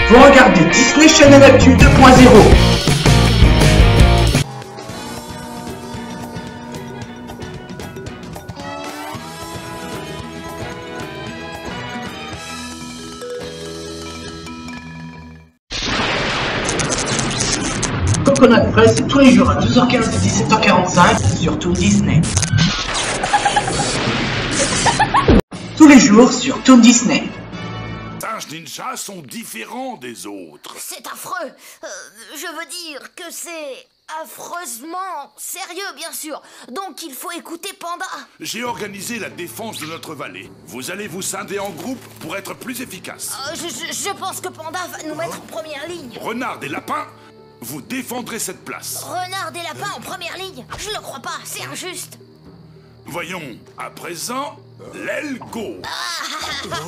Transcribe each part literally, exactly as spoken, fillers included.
Vous regardez Disney Channel Actu deux point zéro. Coconut Press, c'est tous les jours à douze heures quinze et dix-sept heures quarante-cinq sur Toon Disney. Tous les jours sur Toon Disney. Les ninjas sont différents des autres. C'est affreux. Euh, je veux dire que c'est affreusement sérieux, bien sûr. Donc il faut écouter Panda. J'ai organisé la défense de notre vallée. Vous allez vous scinder en groupe pour être plus efficace. Euh, je, je, je pense que Panda va nous mettre en première ligne. Renard et Lapin, vous défendrez cette place. Renard et Lapin en première ligne? Je le crois pas, c'est injuste. Voyons, à présent, l'aile go. Ah,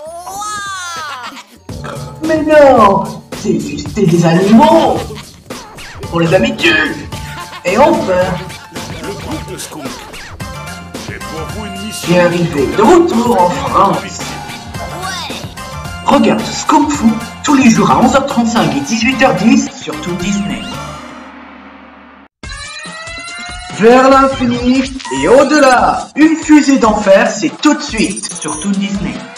Mais non, c'est juste des animaux. On les habitue et on peur. Le groupe de Skunk. J'ai pour vous une mission. Qui est arrivé de retour en France. ouais. Regarde Skunk Fu tous les jours à onze heures trente-cinq et dix-huit heures dix sur Toon Disney. Vers l'infini et au-delà, une fusée d'enfer, c'est tout de suite sur Toon Disney.